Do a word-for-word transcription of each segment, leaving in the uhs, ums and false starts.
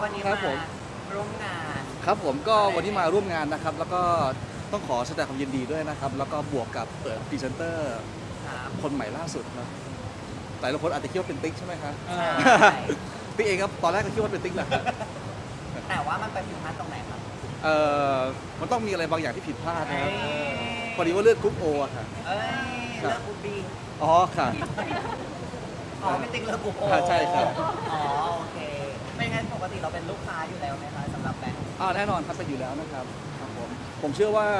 วันนี้มาร่วมงานครับผมก็วันนี้มาร่วมงานนะครับแล้วก็ต้องขอแสดงความยินดีด้วยนะครับแล้วก็บวกกับเปิดพรีเซนเตอร์คนใหม่ล่าสุดครับหลายคนอาจจะคิดว่าเป็นติ๊กใช่ไหมครับติ๊กเองครับตอนแรกก็คิดว่าเป็นติ๊กแหละครับแต่ว่ามันไปผิดพลาดตรงไหนครับเอ่อมันต้องมีอะไรบางอย่างที่ผิดพลาดนะครับพอดีว่าเลือดกรุ๊ปโออะค่ะเอ้ยเลือดกรุ๊ปบีอ๋อค่ะอ๋อไม่ติ๊กเลือดกรุ๊ปโอใช่ครับอ๋อโอเคไม่งั้นปกติเราเป็นลูกค้าอยู่แล้วไหมคะสำหรับแบงค์อ่าแน่นอนครับเป็นอยู่แล้วนะครับครับผมผมเชื่อว่า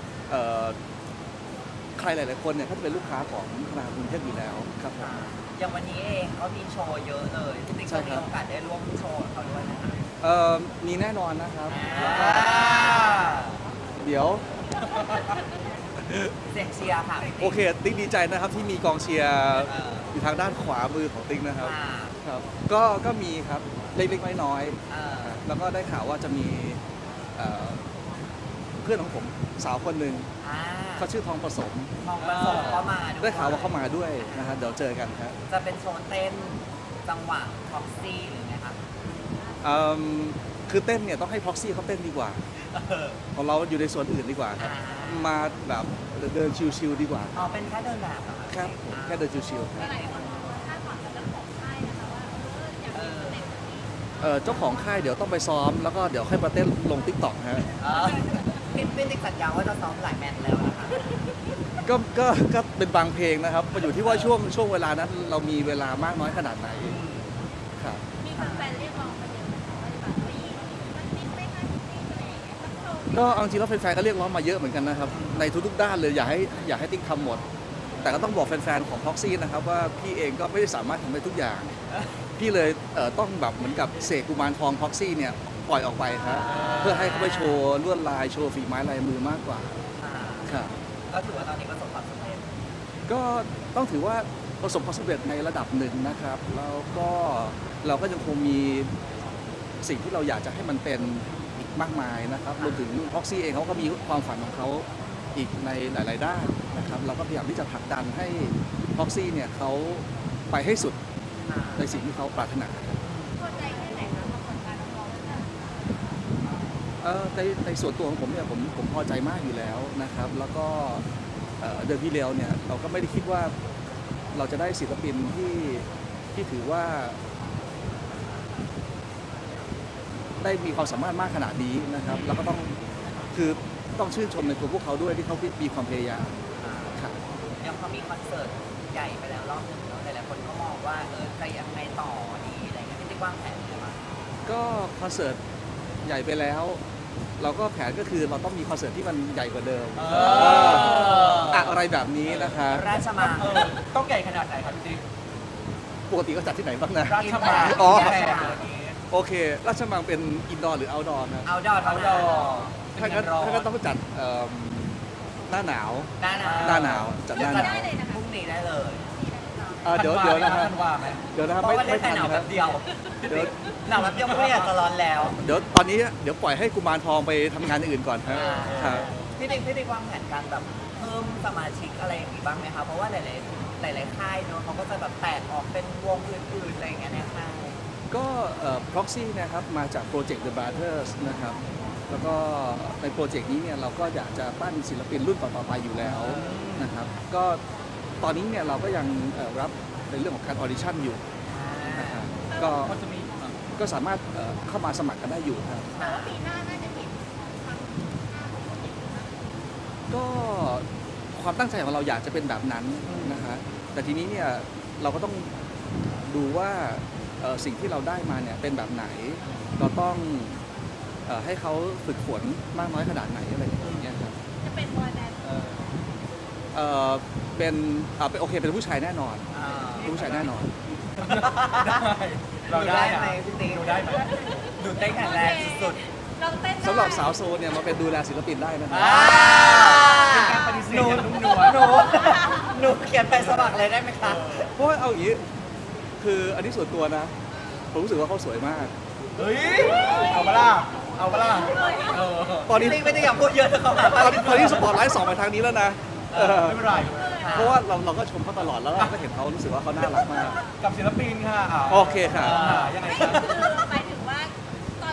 ใครหลายๆคนเนี่ยเขาจะเป็นลูกค้าของธนาคารกรุงเทพอยู่แล้วครับอย่างวันนี้เองเขามีโชว์เยอะเลยพี่ติ๊กก็มีโอกาสได้ร่วมโชว์เขาด้วยนะคะเอ่อมีแน่นอนนะครับเดี๋ยวเสียงเชียร์ค่ะโอเคติ๊กดีใจนะครับที่มีกองเชียร์อยู่ทางด้านขวามือของติ๊กนะครับครับก็ก็มีครับเล็กๆน้อยๆแล้วก็ได้ข่าวว่าจะมีเพื่อนของผมสาวคนหนึ่งเขาชื่อทองผสมทองผสมเขามาได้ข่าวว่าเขามาด้วยนะครับเดี๋ยวเจอกันครับจะเป็นโชว์เต้นจังหวะพ็อกซี่หรือไงครับคือเต้นเนี่ยต้องให้พ็อกซี่เขาเต้นดีกว่าของเราอยู่ในส่วนอื่นดีกว่าครับมาแบบเดินชิลๆดีกว่าอ๋อเป็นแค่เดินแบบเหรอครับแค่เดินชิลๆเจ้าของค่ายเดี๋ยวต้องไปซ้อมแล้วก็เดี๋ยวค่อยมาเต้นลงติ๊กต็อกฮะพี่พี่ติ๊กสัญญาว่าจะซ้อมหลายแมตช์แล้วนะคะก็ก็ก็เป็นบางเพลงนะครับมาอยู่ที่ว่าช่วงช่วงเวลานั้นเรามีเวลามากน้อยขนาดไหนครับมีแฟนเรียกร้องมาเยอะไหมคะว่าแบบว่าติ๊กไม่ค่อยติ๊กอะไรอย่างเงี้ยสักโชว์ก็เอาจริงแล้วแฟนๆก็เรียกร้องมาเยอะเหมือนกันนะครับในทุกๆด้านเลยอยากให้อยากให้ติ๊กทำหมดแต่ก็ต้องบอกแฟนๆของพ็อกซี่นะครับว่าพี่เองก็ไม่ได้สามารถทำได้ทุกอย่างพี่เลยต้องแบบเหมือนกับเสกกุมารทองพ็อกซี่เนี่ยปล่อยออกไปครับเพื่อให้เขาไปโชว์ลวดลายโชว์ฝีไม้ลายมือมากกว่าครับก็ถือว่าตอนนี้ประสบความสำเร็จก็ต้องถือว่าประสบความสำเร็จในระดับหนึ่งนะครับแล้วก็เราก็ยังคงมีสิ่งที่เราอยากจะให้มันเป็นอีกมากมายนะครับรวมถึงพ็อกซี่เองเขาก็มีความฝันของเขาอีกในหลายๆด้านนะครับเราก็พยายามที่จะผลักดันให้พ็อกซี่เนี่ยเขาไปให้สุดในสิ่งที่เขาปรารถนาพอใจแค่ไหนคะกับผลการน้องๆในในส่วนตัวของผมเนี่ยผมผมพอใจมากอยู่แล้วนะครับแล้วก็เดือนที่แล้วเนี่ยเราก็ไม่ได้คิดว่าเราจะได้ศิลปินที่ที่ถือว่าได้มีความสามารถมากขนาดนี้นะครับแล้วก็ต้องคือต้องชื่นชมในตัวพวกเขาด้วยที่เขามีความพยายามครับยังพอมีคอนเสิร์ตใหญ่ไปแล้วรอบหนึ่งแล้วหลายๆคนก็มองว่าเออจะยังไงต่อดีอะไรเงี้ยที่ได้วางแผนหรือเปล่าก็คอนเสิร์ตใหญ่ไปแล้วเราก็แผนก็คือเราต้องมีคอนเสิร์ตที่มันใหญ่กว่าเดิมอะไรแบบนี้นะคะราชมังต้องใหญ่ขนาดไหนครับพี่ติ๊กปกติก็จัดที่ไหนบ้างนะราชมังอ๋อโอเคราชมังเป็นอินดอร์หรือเอาท์ดอร์นะเอาท์ดอร์เอาท์ดอร์ถ้าก็ถ้าก็ต้องจัดหน้าหนาวหน้าหนาวหน้าหนาวจัดหน้าหนาวพรุ่งนี้ได้เลยเดี๋ยวเดี๋ยวนะครับเดี๋ยวนะครับไม่ไม่ทันครับเดียวเดี๋ยวหนาวแบบเดียวไม่อยากจะร้อนแล้วเดี๋ยวตอนนี้เดี๋ยวปล่อยให้กุมารทองไปทำงานอื่นก่อนครับพี่ติ๊กพี่ติ๊กวางแผนการแบบเพิ่มสมาชิกอะไรอย่างนี้บ้างไหมคะเพราะว่าหลายๆหลายๆค่ายเนาะเขาก็จะแบบแตกออกเป็นวงอื่นๆอะไรอย่างเงี้ยนะคะก็เอ่อ proxy นะครับมาจากโปรเจกต์ The Brothers นะครับแล้วก็ในโปรเจกต์นี้เนี่ยเราก็อยากจะปั้นศิลปินรุ่นต่อๆไปอยู่แล้วนะครับก็ตอนนี้เนี่ยเราก็ยังรับในเรื่องของการออดิชั่นอยู่นะครับก็ก็สามารถเข้ามาสมัครกันได้อยู่ครับปีหน้าน่าจะเห็นก็ความตั้งใจของเราอยากจะเป็นแบบนั้นนะฮะแต่ทีนี้เนี่ยเราก็ต้องดูว่าสิ่งที่เราได้มาเนี่ยเป็นแบบไหนเราต้องให้เขาฝึกฝนมากน้อยขนาดไหนอะไรอย่างเงี้ยครับจะเป็นบอยแบนด์เออเป็นอ่าเป็นโอเคเป็นผู้ชายแน่นอนผู้ชายแน่นอนเราได้ไหมพี่ติ๊กเราได้ไหมดูเต้นแข็งแรงสุดสำหรับสาวโซเนี่ยมาเป็นดูแลศิลปินได้นะครับเป็นการปฏิเสธอย่างนุ่มนวลหนูหนูเขียนไปสมัครเลยได้ไหมคะเพราะเอาอย่างนี้คืออันนี้ส่วนตัวนะผมรู้สึกว่าเขาสวยมากเฮ้ยเอามาล่ะเอามาล่ะตอนนี้ไม่ได้อยากพูดเยอะแต่เขาตอนนี้สปอร์ตไลท์ส่องไปทางนี้แล้วนะไม่เป็นไรเพราะว่าเราเราก็ชมเขาตลอดแล้วเราก็เห็นเขารู้สึกว่าเขาน่ารักมากกับศิลปินค่ะโอเคค่ะยังไงครับหมายถึงว่าต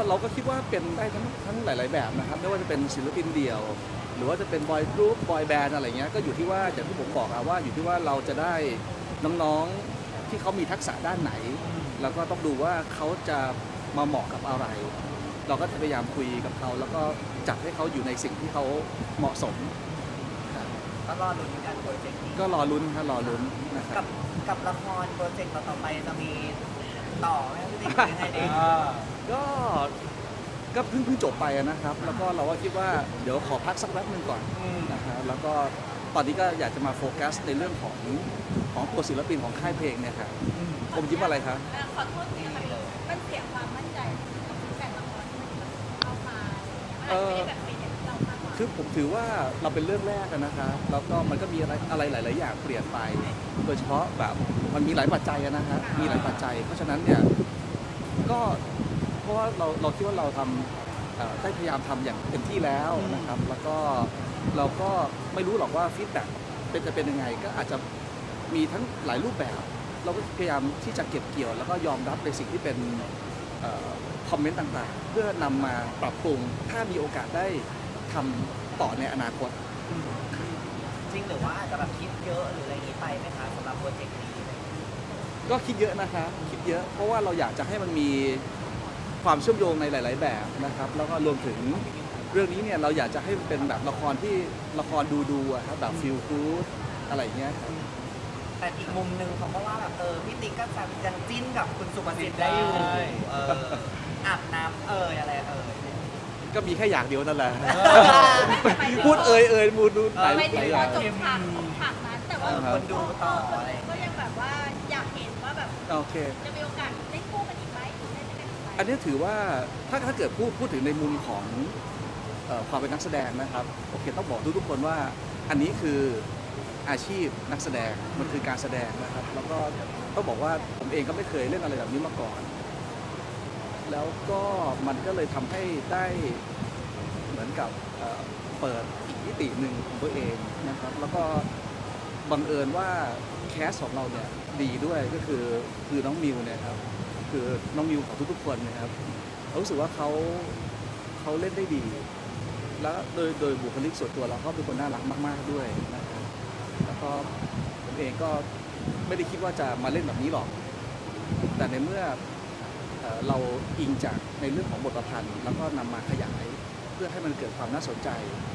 เราก็คิดว่าเป็นได้ทั้งทั้งหลาย ๆ แบบนะครับไม่ว่าจะเป็นศิลปินเดี่ยว หรือว่าจะเป็นบอยกรุ๊ปบอยแบนด์อะไรเงี้ยก็อยู่ที่ว่าอย่างที่ผมบอกอะว่าอยู่ที่ว่าเราจะได้น้องๆที่เขามีทักษะด้านไหน แล้วก็ต้องดูว่าเขาจะมาเหมาะกับอะไร เราก็จะพยายามคุยกับเขาแล้วก็จัดให้เขาอยู่ในสิ่งที่เขาเหมาะสมครับก็รอลุ้นกันโปรเจกต์นี้ก็รอลุ้นครับรอลุ้นนะคกัรับบ กับละครโปรเจกต์ต่อๆไปจะมีต่อไหมพี่ติ๊กหรือยังไงดีก็ก็เพิ่งเพิ่งจบไปนะครับ แล้วก็เราก็คิดว่าเดี๋ยวขอพักสักแป๊บหนึงก่อนนะฮะแล้วก็ตอนนี้ก็อยากจะมาโฟกัสในเรื่องของของตัวศิลปินของค่ายเพลงเนี่ยครับผมยิ้มอะไรครับเอ่อขอโทษทีค่ะมันเสียความมั่นใจของแต่ละคนที่มันเข้ามาอะไรอย่างเงี้ยมันอาจจะไม่ได้แบบเป็นอย่างที่เราคาดหวังคือผมถือว่าเราเป็นเรื่องแรกอะนะครับแล้วก็มันก็มีอะไรอะไรหลาย ๆ อย่างเปลี่ยนไป โดยเฉพาะแบบมันมีหลายปัจจัยอะนะฮะมีหลายปัจจัย เพราะฉะนั้นเนี่ยก็เพราะว่าเราเราคิดว่าเราทำเอ่อได้พยายามทำอย่างเต็มที่แล้วนะครับ แล้วก็เราก็ไม่รู้หรอกว่าฟีดแบ็กเป็นจะเป็นยังไง ก็อาจจะมีทั้งหลายรูปแบบ เราก็พยายามที่จะเก็บเกี่ยว แล้วก็ยอมรับในสิ่งที่เป็นคอมเมนต์ต่าง ๆ เพื่อนำมาปรับปรุงถ้ามีโอกาสได้ทำต่อในอนาคตจริงหรือว่าอาจจะแบบคิดเยอะหรืออะไรอย่างนี้ไปไหมคะสำหรับโปรเจกต์นี้ก็คิดเยอะนะครับคิดเยอะเพราะว่าเราอยากจะให้มันมีความเชื่อมโยงในหลาย ๆ แบบนะครับ แล้วก็รวมถึงเรื่องนี้เนี่ยเราอยากจะให้มันเป็นแบบละครที่ละครดูดูๆอะครับแบบฟิลกู๊ดอะไรอย่างเงี้ยครับแต่อีกมุมหนึ่งเขาก็ว่าแบบเออพี่ติ๊กก็จะยังจิ้นกับคุณสุภสิทธิ์ได้อยู่เอออาบน้ำเอออะไรเออก็มีแค่อย่างเดียวนั่นแหละ พูดเอ่ยเอ่ยมูดูหลายไม่หถึลาง ยอว่าย่างจบฉากของฉากนั้นแต่ว่าคนดูต่ออะไรก็ยังแบบว่าอยากเห็นว่าแบบโอเคจะมีโอกาสได้คู่กันอีกไหมหรือได้ด้วยกันอีกไหมอันนี้ถือว่าถ้าถ้าเกิดพูดพูดถึงในมุมของเอ่อความเป็นนักแสดงนะครับโอเคต้องบอกทุกๆคนว่าอันนี้คืออาชีพนักแสดงมันคือการแสดงนะครับ แล้วก็ต้องบอกว่าผมเองก็ไม่เคยเล่นอะไรแบบนี้มาก่อน แล้วก็มันก็เลยทำให้ได้เหมือนกับเอ่อเปิดอีกมิติหนึ่งของตัวเองนะครับ แล้วก็บังเอิญว่าแคสของเราเนี่ยดีด้วยก็คือคือน้องมิวเนี่ยครับคือน้องมิวของทุกๆคนนะครับเรารู้สึกว่าเขาเขาเล่นได้ดี แล้วโดยโดยบุคลิกส่วนตัวเราก็เป็นคนน่ารักมากๆด้วยนะครับแล้วก็ผมเองก็ไม่ได้คิดว่าจะมาเล่นแบบนี้หรอก แต่ในเมื่อเอ่อเราอิงจากในเรื่องของบทประพันธ์แล้วก็นำมาขยายเพื่อให้มันเกิดความน่าสนใจ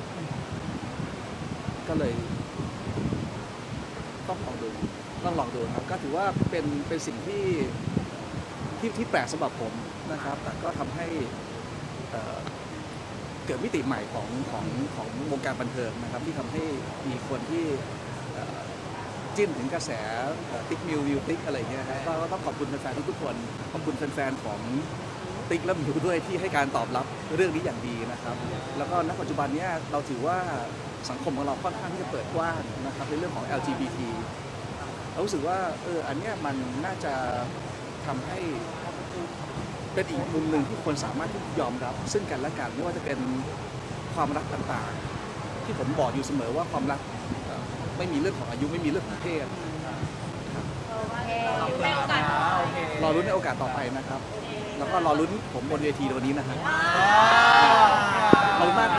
ก็เลยต้องลองดูต้องลองดูครับก็ถือว่าเป็นเป็นสิ่งที่ที่ที่แปลกสำหรับผมนะครับแต่ก็ทำให้เอ่อเกิดมิติใหม่ของของของวงการบันเทิงนะครับที่ทำให้มีคนที่เอ่อจิ้นถึงกระแสติ๊กมิววิวติ๊กอะไรอย่างเงี้ยครับก็ก็ต้องขอบคุณแฟนๆทุกๆคนขอบคุณแฟนๆของติ๊กและมิวด้วยที่ให้การตอบรับเรื่องนี้อย่างดีนะครับ แล้วก็ณปัจจุบันเนี้ยเราถือว่าสังคมของเราค่อนข้างที่จะเปิดกว้างนะครับในเรื่องของ แอล จี บี ที เรารู้สึกว่าเอออันเนี้ยมันน่าจะทำให้เป็นอีกมุมหนึ่งที่คนสามารถที่ยอมรับ ซึ่งกันและกันไม่ว่าจะเป็นความรักต่างๆ ที่ผมบอกอยู่เสมอว่าความรักเอ่อไม่มีเรื่องของอายุไม่มีเรื่องของเพศโอเคในโอกาสรอรุ้นในโอกาสต่อไปนะครับ แล้วก็รอรุ้นผมบนเวทีวันนี้นะครับอ่าขอบคุณมาก